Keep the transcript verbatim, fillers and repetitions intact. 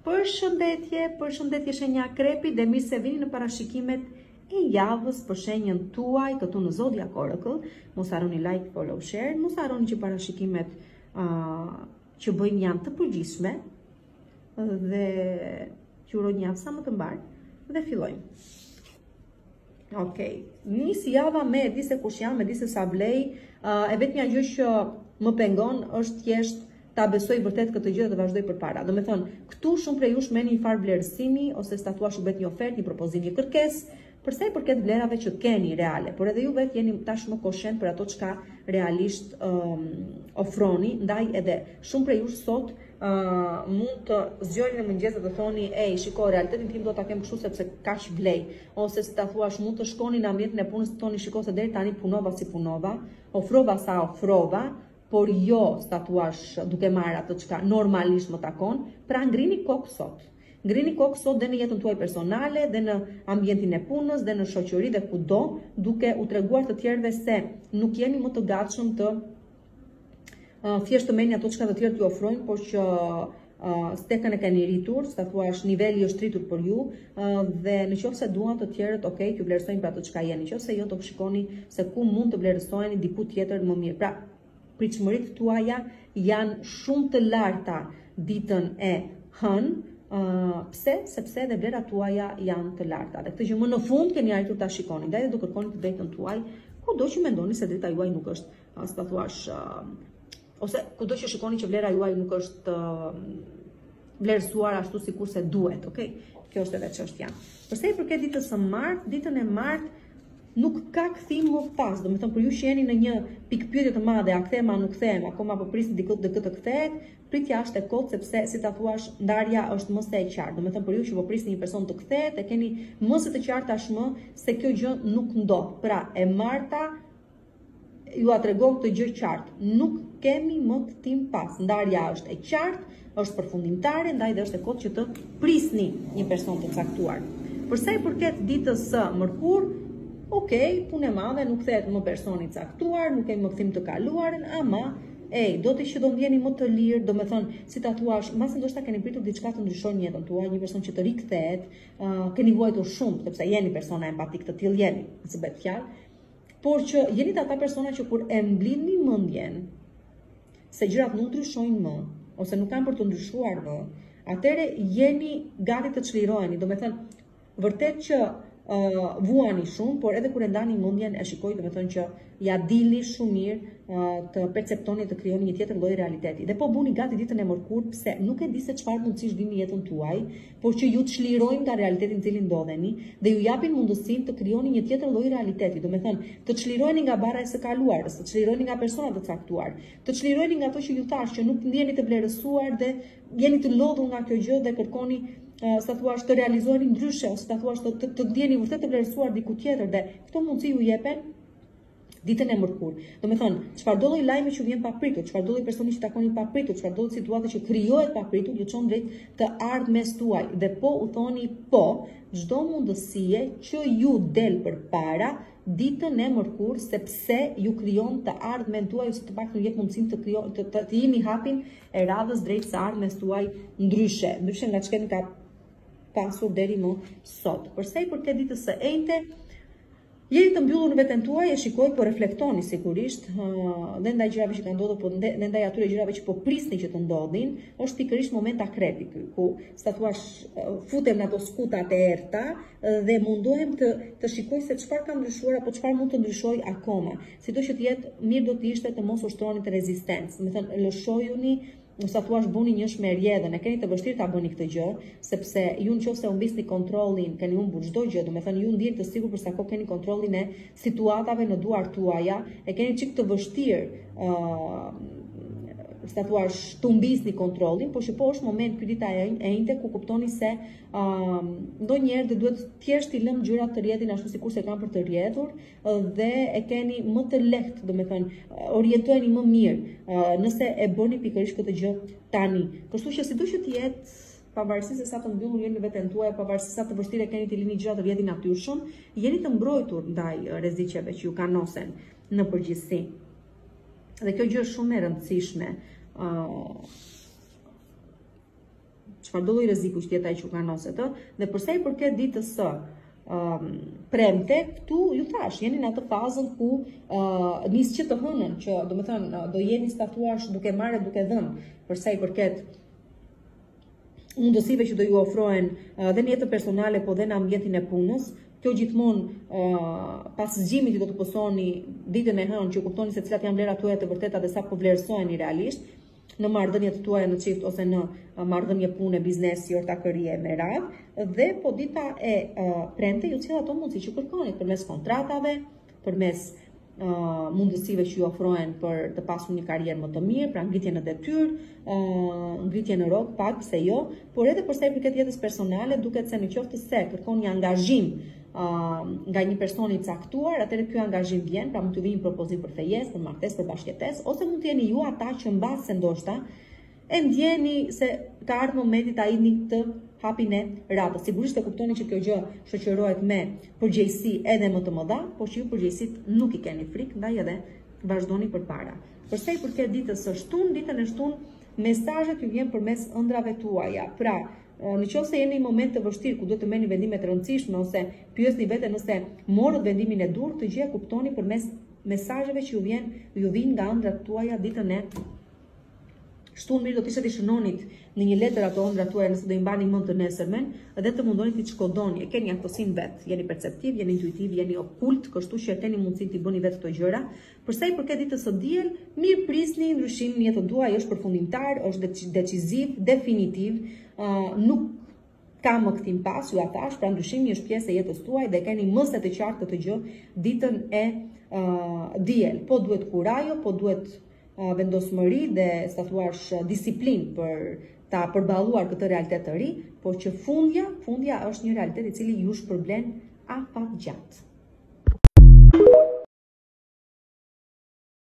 Përshëndetje, përshëndetje shenja Krepi dhe mirë se vini në parashikimet e javës për shenjën tuaj këtu në Zodiac Oracle. Mos harroni like, follow, share, mos harroni që parashikimet uh, që bëjmë janë të përgjithshme dhe që uroj një javë sa më të mbar dhe fillojmë. Okej, nisi java me e di se kush jam, e di se sa blej, uh, e vetmja gjë që më pengon është thjesht ta besoj vërtet këtë gjë dhe të vazhdoj përpara. Do me thonë, këtu shumë prej jush merrni një farë vlerësimi ose statuash u bet një ofertë, një propozim, një kërkesë, përsa i përket vlerave që keni reale, por edhe ju vetë jeni tashmë koshent për ato çka realisht um, ofroni, ndaj edhe shumë prej jush sot uh, mund të zgjoni në mëngjes dhe të thoni, ej, shiko, realitetin tim do ta kem kështu sepse kaq vlej, ose si ta thuash mund të shkoni në ambientin e punës të thoni, shiko se deri tani punova si punova, ofrova sa ofrova, por jo statuash duke marrë atë çka normalisht më takon, pra ngrini kokë sot. Ngrini kokë sot dhe në jetën tuaj personale, dhe në ambientin e punës, dhe në shoqëri dhe kudo, duke u treguar të tjerëve se nuk jeni më të gatshëm të uh, thjesht të merrni ato çka të tjerët ju ofrojnë, por që uh, stekën e keni rritur, statuash niveli është rritur për ju, uh, dhe në qoftë se duan të tjerët, okay, ju vlerësojnë për ato çka jeni. Nëse jo, do shikoni se ku mund të vlerësoheni diku tjetër më mirë. Pra, pritshmëritë tuaja janë shumë të larta ditën e hënë, uh, pse? Sepse dhe vlerat tuaja janë të larta. Dhe këtë gjë më në fund keni arritur ta shikoni. Ndaj do kërkoni të drejtën tuaj, kudo që mendoni se drejta juaj nuk është, as ta thuash, uh, ose kudo që shikoni që vlera juaj nuk është uh, vlerësuar ashtu sikurse duhet, okay? Kjo është edhe çështja. Përsa i përket ditës së martë, ditën e martë nuk ka kthim më pas, do me thënë për ju që jeni në një pikë pyetje të madhe, a kthehem a nuk kthehem, akoma po prisni dikut dhe këtë kthehet, pritja është e kotë sepse si ta thuash ndarja është më së e qartë. Do me thënë për ju që po prisni një person të kthehet, e keni më së të qartë tashmë se kjo gjë nuk ndodh. Pra, e marta ju a tregon këtë gjë qartë. Nuk kemi më kthim pas. Ndarja është e qartë, është përfundimtare, ndaj dhe është e kotë që të prisni një person të caktuar. Përsa i përket ditës së mërkur, okej, punë e madhe, nuk kthehet më personi caktuar, nuk kemi më kthim të kaluarën, ama, ej, do të që do ndjeni më të lirë, do me thonë, si ta thuash, mbas ndoshta keni pritur diçka të ndryshojë në jetën tuaj, një person që të rikthehet, uh, keni vuajtur shumë, sepse jeni persona empatik, të tillë jeni, si bëhet fjalë, por që jeni të ata persona që kur e mblidhni mendjen se gjërat nuk ndryshojnë më, ose nuk kanë për të ndryshuar më, atëre jeni gati të çliroheni, do me thënë, vërtet që Uh, vuani shumë, por edhe kur e ndani mendjen e shikoj, do të thonë që ja dini shumë mirë uh, të perceptoni, të krijoni një tjetër lloj realiteti. Dhe po buni gati ditën e mërkurë, pse nuk e di se çfarë mundësish vini jetën tuaj, por që ju çlirojnë nga realiteti në cilin ndodheni dhe ju japin mundësinë të krijoni një tjetër lloj realiteti. Do të thonë, të çliroheni nga barra e së kaluarës, të çliroheni nga persona të caktuar, të çliroheni nga ato që ju thash që nuk ndjeni të vlerësuar dhe jeni të lodhur nga kjo gjë dhe kërkoni Uh, sa thuash të realizojeni ndryshe, ose sa thuash të, të, të ndjeni vërtet të vlerësuar diku tjetër dhe këto mundësi ju jepen ditën e mërkurë. Do me thonë, çfarë do lloj lajmi që vjen papritur, çfarë do lloj personi që takoni papritur, çfarë do lloj situate që krijohet papritur, ju çon drejt të ardhmes tuaj dhe po u thoni po, çdo mundësie që ju del përpara ditën e mërkurë, sepse ju krijon të ardhmen tuaj ose të paktën ju jep mundësinë të krijoni të, të, të jeni hapin e radhës drejt së ardhmes tuaj ndryshe, ndryshe nga ç'keni ka pasur deri më sot. Përsa i përket ditës së enjte, jeni të mbyllur në veten tuaj, e shikoj, po reflektoni sigurisht, uh, dhe ndaj gjërave që kanë ndodhur, po dhe ndaj atyre gjërave që po prisni që të ndodhin, është pikërisht moment akrepi ky, ku sa thuash uh, futem në ato skutat e errta uh, dhe mundohem të të shikoj se çfarë ka ndryshuar apo çfarë mund të ndryshojë akoma. Sido që të jetë mirë do të ishte të mos ushtroni të rezistencë, do të thënë lëshojuni, sa thuash buni një shmerjedhën, e keni të vështirë ta bëni këtë gjë, sepse ju nëse humbisni kontrollin, keni humbur çdo gjë, do të thënë ju ndjeni të sigurt për sa kohë keni kontrollin e situatave në duart tuaja, e keni çik të vështirë, uh, sa thuash të humbisni kontrollin, por që po është moment ky dita e enjte ku kuptoni se uh, ndonjëherë dhe duhet thjesht i lëm gjërat të rrjedhin ashtu sikurse kanë për të rrjedhur uh, dhe e keni më të lehtë, do të thënë, uh, orientoheni më mirë uh, nëse e bëni pikërisht këtë gjë tani. Kështu që sido që të jetë, pavarësisht se sa të mbyllur jeni në veten tuaj, pavarësisht sa të vështirë keni të lini gjëra të rrjedhin natyrshëm, jeni të mbrojtur ndaj rreziqeve që ju kanosen në përgjithësi. Dhe kjo gjë është shumë e rëndësishme. Uh, çfarëdo lloj rreziku që jetë ai që kanose të, dhe për sa i përket ditës së um, premte, këtu ju thash, jeni në atë fazën ku uh, nis që të hënën, që do të thënë do jeni statuash duke marrë duke dhënë, për sa i përket mundësive që do ju ofrohen uh, dhe në jetën personale, po dhe në ambientin e punës. Kjo gjithmonë uh, pas zgjimit që do të pësoni ditën e hënë, që kuptoni se cilat janë vlerat tuaja të vërteta dhe sa po vlerësoheni realisht në marrëdhëniet tuaja në çift ose në uh, marrëdhënie pune, biznesi, ortakërie me radhë, dhe po dita e uh, premte ju sjell ato mundësi që kërkoni përmes kontratave, përmes uh, mundësive që ju ofrohen për të pasur një karrierë më të mirë, pra ngritje në detyrë, uh, ngritje në rrok, pak pse jo, por edhe për sa i përket jetës personale, duket se në qoftë se kërkon një angazhim Uh, nga një person i caktuar, atëherë ky angazhim vjen, pra mund të vijë një propozim për fejesë, për martesë, për bashkëjetesë, ose mund të jeni ju ata që mbase ndoshta e ndjeni se ka ardhur momenti ta idhni të hapin e ratës. Sigurisht e kuptoni që kjo gjë shoqërohet me përgjegjësi edhe më të mëdha, por që ju përgjegjësit nuk i keni frikë, ndaj edhe vazhdoni përpara. Për sa i përket ditës së shtunë, ditën e shtunë, mesazhet ju vjen përmes ëndrave tuaja. Pra, në qoftë se jeni në një moment të vështirë ku duhet të merrni vendime të rëndësishme ose pyesni veten nëse morët vendimin e dur, të gjë kuptoni përmes mesazheve që ju vjen, ju vijnë nga ëndrat tuaja ditën e shtunë. Mirë do të ishte të shënonit në një letër ato ëndrat tuaja nëse do i mbani mend të nesërmen, dhe të mundoni të shkodoni. E keni aftësinë vet, jeni perceptiv, jeni intuitiv, jeni okult, kështu që keni mundësinë të bëni vetë këto gjëra. Për sa i përket ditës së diel, mirë prisni ndryshimin në jetën tuaj, është përfundimtar, është deciziv, definitiv. Uh, nuk ka më këtim pas, ju atash, pra ndryshimi është pjesë e jetës tuaj dhe keni mëse të qartë të gjë ditën e uh, diel. Po duhet kurajo, po duhet uh, vendosmëri dhe statuash uh, disiplin për ta përballuar këtë realitet të ri, por që fundja, fundja është një realitet i cili ju shpërblen afatgjatë.